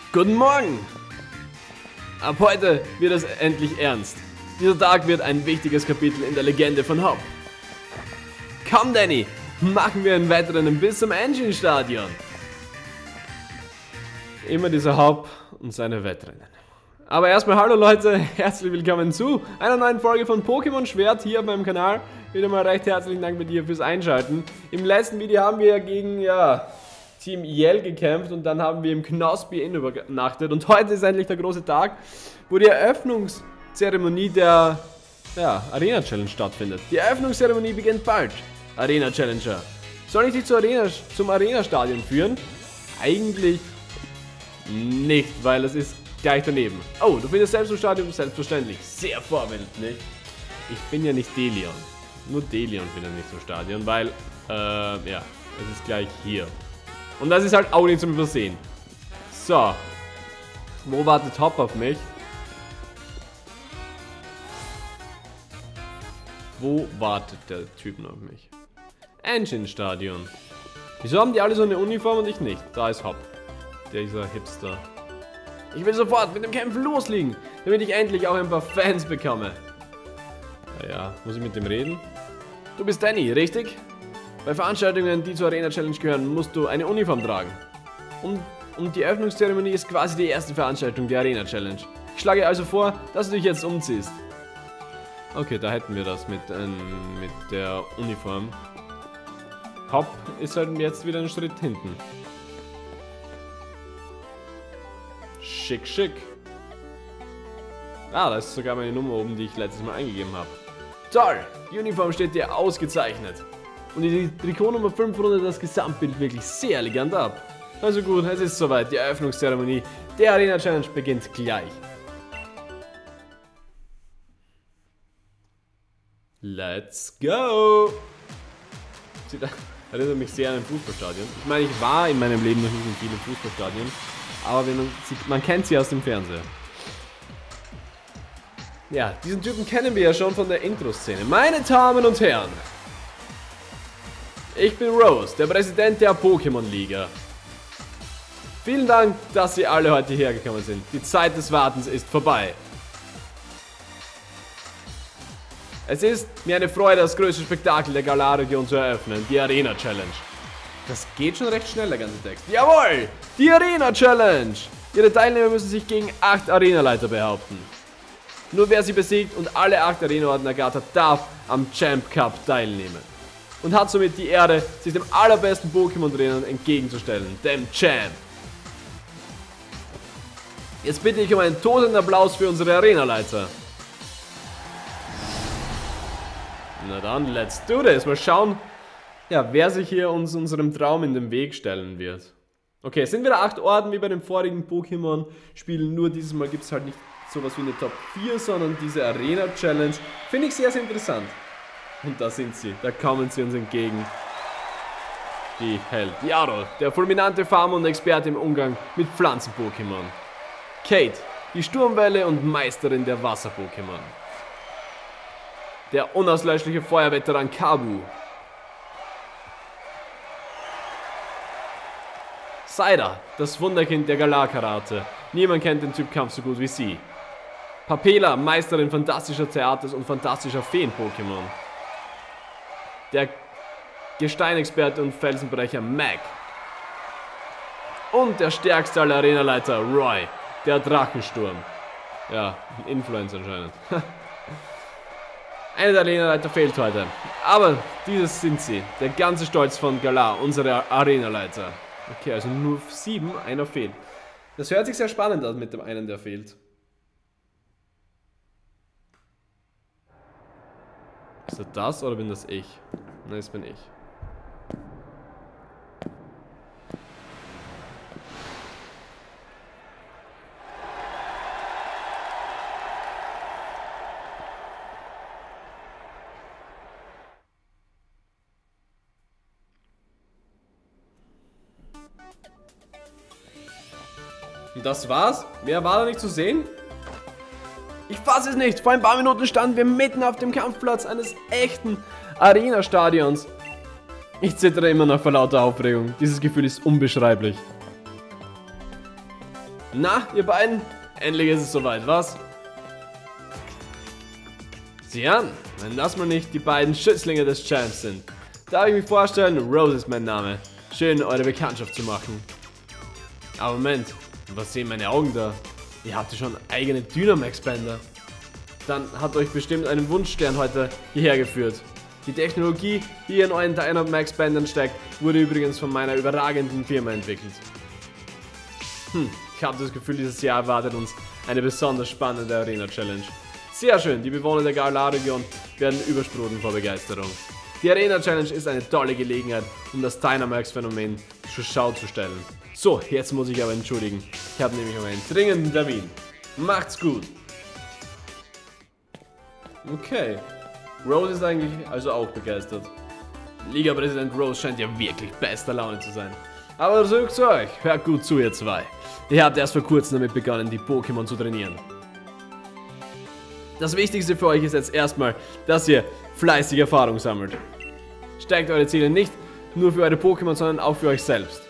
Guten Morgen! Ab heute wird es endlich ernst. Dieser Tag wird ein wichtiges Kapitel in der Legende von Hop. Komm, Danny, machen wir ein Wettrennen bis zum Engine-Stadion. Immer dieser Hop und seine Wettrennen. Aber erstmal hallo Leute, herzlich willkommen zu einer neuen Folge von Pokémon Schwert hier auf meinem Kanal. Wieder mal recht herzlichen Dank bei dir fürs Einschalten. Im letzten Video haben wir ja gegen Team Yell gekämpft und dann haben wir im Knospi Inn übernachtet. Und heute ist endlich der große Tag, wo die Eröffnungszeremonie der Arena Challenge stattfindet. Die Eröffnungszeremonie beginnt bald. Arena Challenger. Soll ich dich zum Arena-Stadion führen? Eigentlich nicht, weil es ist gleich daneben. Oh, du findest selbst im Stadion? Selbstverständlich. Sehr vorbildlich. Ich bin ja nicht Delion. Nur Delion findet nicht im Stadion, weil, es ist gleich hier. Und das ist halt auch nicht zum Übersehen. So. Wo wartet Hop auf mich? Wo wartet der Typ noch auf mich? Engine Stadion. Wieso haben die alle so eine Uniform und ich nicht? Da ist Hop. Dieser Hipster. Ich will sofort mit dem Kämpfen loslegen, damit ich endlich auch ein paar Fans bekomme. Naja, muss ich mit dem reden? Du bist Danny, richtig? Bei Veranstaltungen, die zur Arena Challenge gehören, musst du eine Uniform tragen. Und die Eröffnungszeremonie ist quasi die erste Veranstaltung der Arena Challenge. Ich schlage also vor, dass du dich jetzt umziehst. Okay, da hätten wir das mit der Uniform. Hop ist halt jetzt wieder einen Schritt hinten. Schick, schick. Ah, da ist sogar meine Nummer oben, die ich letztes Mal eingegeben habe. Toll! Die Uniform steht dir ausgezeichnet. Und die Trikot Nummer 5 rundet das Gesamtbild wirklich sehr elegant ab. Also gut, es ist soweit. Die Eröffnungszeremonie der Arena Challenge beginnt gleich. Let's go! Erinnert mich sehr an ein Fußballstadion. Ich meine, ich war in meinem Leben noch nicht in vielen Fußballstadien. Aber man kennt sie aus dem Fernseher. Ja, diesen Typen kennen wir ja schon von der Intro-Szene. Meine Damen und Herren. Ich bin Rose, der Präsident der Pokémon-Liga. Vielen Dank, dass Sie alle heute hierher gekommen sind. Die Zeit des Wartens ist vorbei. Es ist mir eine Freude, das größte Spektakel der Galar-Region zu eröffnen, die Arena Challenge. Das geht schon recht schnell, der ganze Text. Jawohl! Die Arena Challenge! Ihre Teilnehmer müssen sich gegen 8 Arenaleiter behaupten. Nur wer sie besiegt und alle 8 Arena-Orden ergattert, darf am Champ Cup teilnehmen. Und hat somit die Ehre, sich dem allerbesten Pokémon-Trainern entgegenzustellen, dem Champ. Jetzt bitte ich um einen tosenden Applaus für unsere Arenaleiter. Na dann, let's do this. Mal schauen, wer sich hier unserem Traum in den Weg stellen wird. Okay, es sind wieder 8 Orden wie bei den vorigen Pokémon-Spielen, nur dieses Mal gibt es halt nicht sowas wie eine Top 4, sondern diese Arena Challenge. Finde ich sehr, sehr interessant. Und da sind sie, da kommen sie uns entgegen. Die Held Jarl, der fulminante Farmer und Experte im Umgang mit Pflanzen-Pokémon. Kate, die Sturmwelle und Meisterin der Wasser-Pokémon. Der unauslöschliche Feuerveteran Kabu. Saida, das Wunderkind der Galar-Karate. Niemand kennt den Typkampf so gut wie sie. Papela, Meisterin fantastischer Theaters und fantastischer Feen-Pokémon. Der Gesteinexperte und Felsenbrecher Mac. Und der stärkste aller Arenaleiter Roy, der Drachensturm. Ja, ein Influencer anscheinend. Einer der Arenaleiter fehlt heute. Aber dieses sind sie. Der ganze Stolz von Galar, unsere Arenaleiter. Okay, also nur 7, einer fehlt. Das hört sich sehr spannend an mit dem einen, der fehlt. Ist das oder bin das ich? Nein, das bin ich. Und das war's? Mehr war da nicht zu sehen? Ich fasse es nicht. Vor ein paar Minuten standen wir mitten auf dem Kampfplatz eines echten Arena-Stadions. Ich zittere immer noch vor lauter Aufregung. Dieses Gefühl ist unbeschreiblich. Na, ihr beiden? Endlich ist es soweit, was? Sieh an, wenn das mal nicht die beiden Schützlinge des Champs sind. Darf ich mich vorstellen, Rose ist mein Name. Schön, eure Bekanntschaft zu machen. Aber Moment, was sehen meine Augen da? Ihr habt ja schon eigene Dynamax-Bänder. Dann hat euch bestimmt einen Wunschstern heute hierher geführt. Die Technologie, die in euren Dynamax-Bändern steckt, wurde übrigens von meiner überragenden Firma entwickelt. Ich habe das Gefühl, dieses Jahr erwartet uns eine besonders spannende Arena-Challenge. Sehr schön, die Bewohner der Galar-Region werden übersprudeln vor Begeisterung. Die Arena-Challenge ist eine tolle Gelegenheit, um das Dynamax-Phänomen zur Schau zu stellen. So, jetzt muss ich aber entschuldigen. Ich habe nämlich noch einen dringenden Termin. Macht's gut! Okay. Rose ist eigentlich also auch begeistert. Liga-Präsident Rose scheint ja wirklich bester Laune zu sein. Aber zurück zu euch. Hört gut zu, ihr zwei. Ihr habt erst vor kurzem damit begonnen, die Pokémon zu trainieren. Das Wichtigste für euch ist jetzt erstmal, dass ihr fleißig Erfahrung sammelt. Steckt eure Ziele nicht nur für eure Pokémon, sondern auch für euch selbst.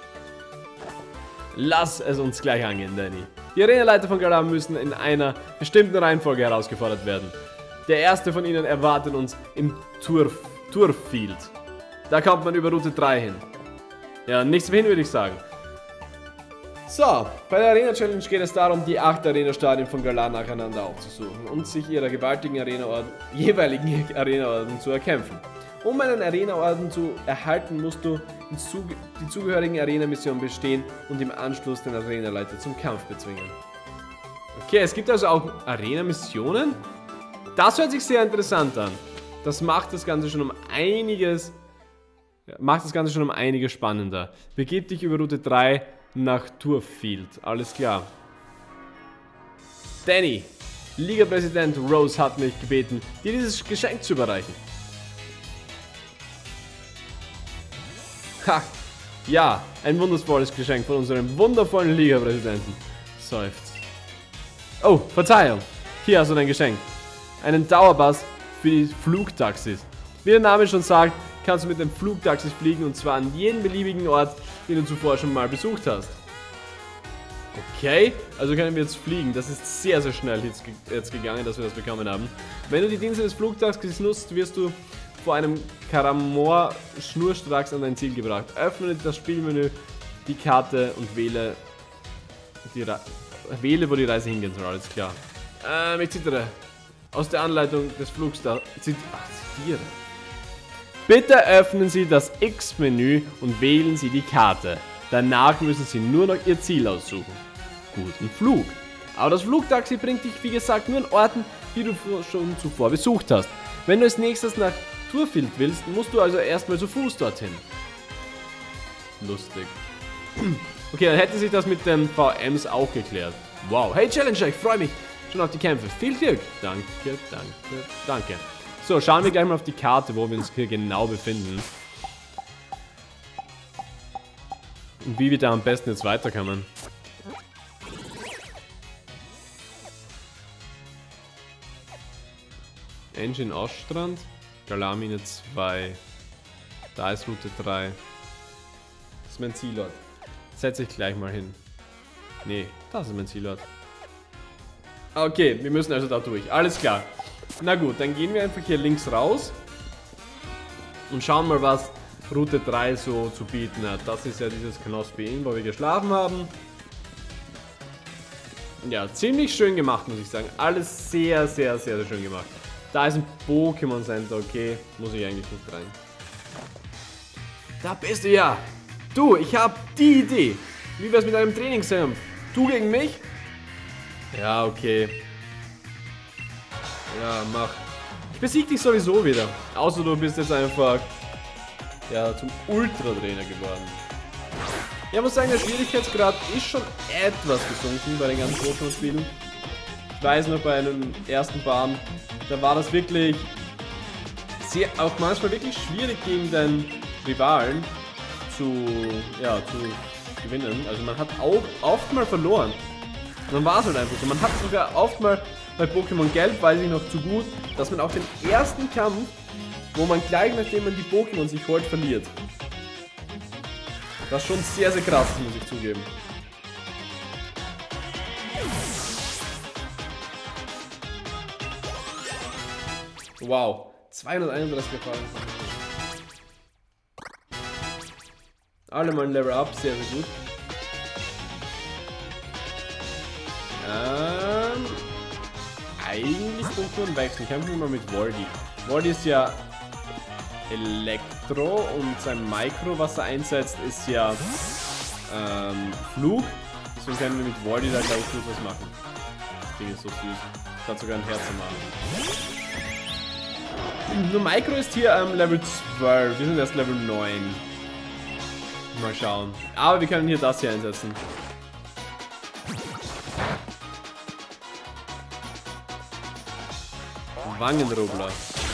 Lass es uns gleich angehen, Danny. Die Arenaleiter von Galar müssen in einer bestimmten Reihenfolge herausgefordert werden. Der erste von ihnen erwartet uns im Turffield. Da kommt man über Route 3 hin. Ja, nichts mehr hin, würde ich sagen. So, bei der Arena-Challenge geht es darum, die 8 Arena-Stadien von Galar nacheinander aufzusuchen und sich ihrer gewaltigen jeweiligen Arena-Orden zu erkämpfen. Um einen Arena-Orden zu erhalten, musst du die zugehörigen Arena-Missionen bestehen und im Anschluss den Arena-Leiter zum Kampf bezwingen. Okay, es gibt also auch Arena-Missionen? Das hört sich sehr interessant an. Das macht das Ganze schon um einiges spannender. Begib dich über Route 3 nach Turffield. Alles klar. Danny, Liga-Präsident Rose hat mich gebeten, dir dieses Geschenk zu überreichen. Ha! Ja, ein wundervolles Geschenk von unserem wundervollen Liga-Präsidenten. Seufzt. Oh, Verzeihung. Hier hast du dein Geschenk. Einen Dauerpass für die Flugtaxis. Wie der Name schon sagt, kannst du mit den Flugtaxis fliegen und zwar an jeden beliebigen Ort, den du zuvor schon mal besucht hast. Okay, also können wir jetzt fliegen. Das ist sehr, sehr schnell jetzt gegangen, dass wir das bekommen haben. Wenn du die Dienste des Flugtaxis nutzt, wirst du vor einem Karamor schnurstracks an dein Ziel gebracht. Öffne das Spielmenü, die Karte und wähle, wo die Reise hingehen soll. Alles klar. Ich zittere. Aus der Anleitung des Flugstars. Zitiere. Bitte öffnen Sie das X-Menü und wählen Sie die Karte. Danach müssen Sie nur noch Ihr Ziel aussuchen. Guten Flug. Aber das Flugtaxi bringt dich, wie gesagt, nur an Orten, die du schon zuvor besucht hast. Wenn du als nächstes nach Turffield willst, musst du also erstmal zu Fuß dorthin. Lustig. Okay, dann hätte sich das mit den VMs auch geklärt. Wow. Hey Challenger, ich freue mich schon auf die Kämpfe. Viel Glück. Danke, danke, danke. So, schauen wir gleich mal auf die Karte, wo wir uns hier genau befinden. Und wie wir da am besten jetzt weiterkommen. Engine Oststrand, Galar-Mine 2. Da ist Route 3. Das ist mein Zielort. Setze ich gleich mal hin. Nee, das ist mein Zielort. Okay, wir müssen also da durch. Alles klar. Na gut, dann gehen wir einfach hier links raus. Und schauen mal, was Route 3 so zu bieten hat. Das ist ja dieses Knospi Inn, wo wir geschlafen haben. Ja, ziemlich schön gemacht, muss ich sagen. Alles sehr, sehr, sehr, sehr schön gemacht. Da ist ein Pokémon Center, okay. Muss ich eigentlich nicht rein. Da bist du ja. Du, ich hab die Idee. Wie wär's mit einem Trainingskampf? Du gegen mich? Ja, okay. Ja, mach. Ich besieg dich sowieso wieder. Außer du bist jetzt einfach zum Ultra-Trainer geworden. Ja, muss sagen, der Schwierigkeitsgrad ist schon etwas gesunken bei den ganzen Pokémon-Spielen. Ich weiß noch, bei einem ersten Bahn, da war das wirklich auch manchmal wirklich schwierig gegen den Rivalen zu gewinnen. Also man hat auch oft mal verloren. Und dann war es halt einfach so. Man hat sogar oft mal bei Pokémon Gelb, weiß ich noch zu gut, dass man auch den ersten Kampf, wo man gleich nachdem man die Pokémon sich holt, verliert. Das ist schon sehr, sehr krass, muss ich zugeben. Wow, 231 gefallen. Alle mal ein Level Up, sehr, sehr gut. Eigentlich Pokémon wechseln. Kämpfen wir mal mit Voldy. Voldy ist ja Elektro und sein Micro, was er einsetzt, ist ja Flug. Deswegen können wir mit Voldy da gleich gut was machen. Das Ding ist so süß. Das hat sogar ein Herz am Arm. Nur Micro ist hier Level 12. Wir sind erst Level 9. Mal schauen. Aber wir können hier das hier einsetzen. Wangenrubler.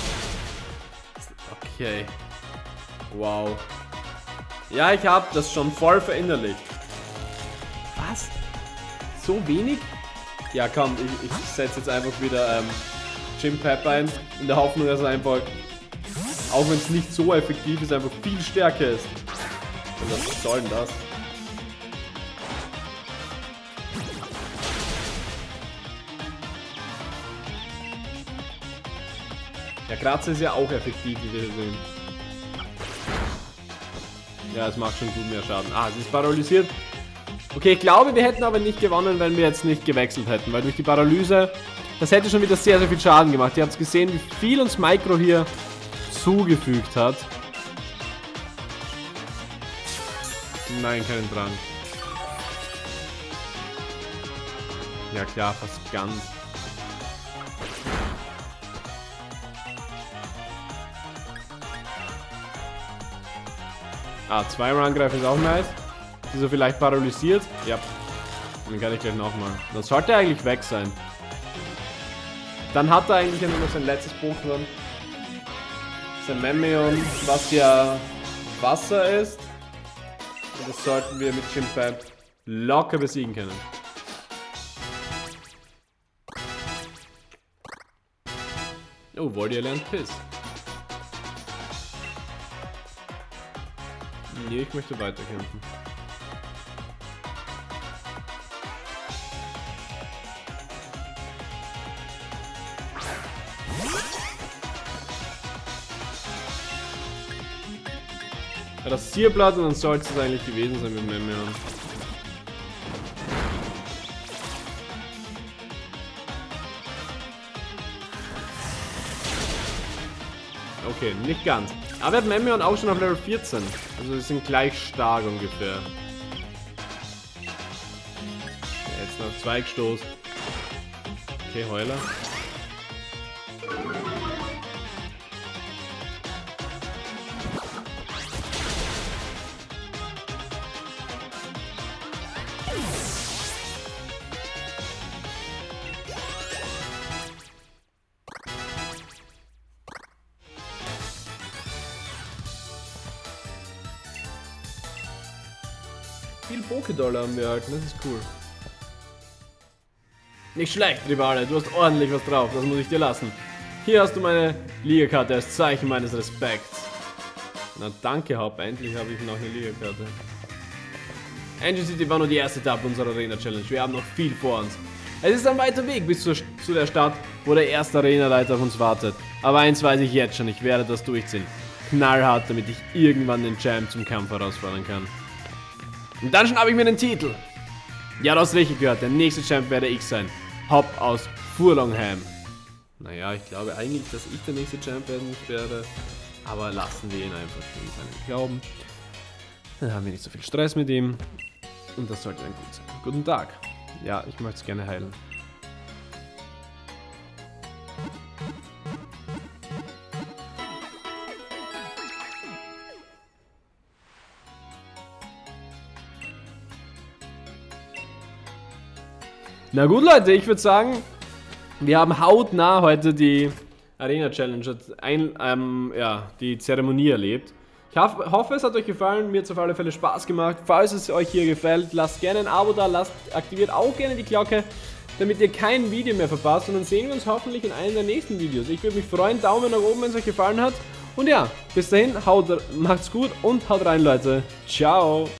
Okay. Wow. Ja, ich habe das schon voll verinnerlicht. Was? So wenig? Ja, komm, ich setze jetzt einfach wieder Gym Pep ein. In der Hoffnung, dass er einfach, auch wenn es nicht so effektiv ist, einfach viel stärker ist. Und was soll denn das? Der Kratzer ist ja auch effektiv, wie wir hier sehen. Ja, es macht schon gut mehr Schaden. Ah, es ist paralysiert. Okay, ich glaube, wir hätten aber nicht gewonnen, wenn wir jetzt nicht gewechselt hätten. Weil durch die Paralyse, das hätte schon wieder sehr, sehr viel Schaden gemacht. Ihr habt gesehen, wie viel uns Micro hier zugefügt hat. Nein, keinen Drang. Ja klar, fast ganz. Ah, zweimal angreifen ist auch nice. Ist er vielleicht paralysiert? Ja. Dann kann ich gleich nochmal. Das sollte eigentlich weg sein. Dann hat er eigentlich nur noch sein letztes Pokémon. Sein Memeon, was ja Wasser ist. Und das sollten wir mit Gym Pep locker besiegen können. Oh, Voldy lernt Piss. Nee, ich möchte weiterkämpfen. Rasierblatt und dann sollte es eigentlich gewesen sein mit Memeon. Okay, nicht ganz. Aber wir haben Memeon auch schon auf Level 14. Also wir sind gleich stark ungefähr. Ja, jetzt noch Zweigstoß. Okay, Heuler. Viel Pokédollar haben wir erhalten, das ist cool. Nicht schlecht, Rivale, du hast ordentlich was drauf, das muss ich dir lassen. Hier hast du meine Liga-Karte als Zeichen meines Respekts. Na danke, Haupt, endlich habe ich noch eine Liga-Karte. Angel City war nur die erste Etappe unserer Arena-Challenge, wir haben noch viel vor uns. Es ist ein weiter Weg bis zu der Stadt, wo der erste Arena-Leiter auf uns wartet. Aber eins weiß ich jetzt schon, ich werde das durchziehen. Knallhart, damit ich irgendwann den Champ zum Kampf herausfordern kann. Und dann schnappe ich mir den Titel. Ja, du hast richtig gehört, der nächste Champ werde ich sein. Haupt aus Furlongham. Naja, ich glaube eigentlich, dass ich der nächste Champ werden werde. Aber lassen wir ihn einfach in seinem Glauben. Dann haben wir nicht so viel Stress mit ihm. Und das sollte dann gut sein. Guten Tag. Ja, ich möchte es gerne heilen. Na gut, Leute, ich würde sagen, wir haben hautnah heute die Arena Challenge, die Zeremonie erlebt. Ich hoffe, es hat euch gefallen, mir hat es auf alle Fälle Spaß gemacht. Falls es euch hier gefällt, lasst gerne ein Abo da, aktiviert auch gerne die Glocke, damit ihr kein Video mehr verpasst. Und dann sehen wir uns hoffentlich in einem der nächsten Videos. Ich würde mich freuen, Daumen nach oben, wenn es euch gefallen hat. Und ja, bis dahin, macht's gut und haut rein, Leute. Ciao.